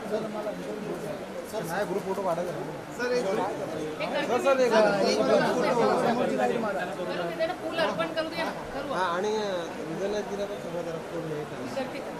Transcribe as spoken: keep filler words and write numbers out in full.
Sir नाही group photo काढायचा sir एक सर सर एक फुल अर्पण करू द्या. आणि विजयला दिला तर सगळं जरा पूर्ण हे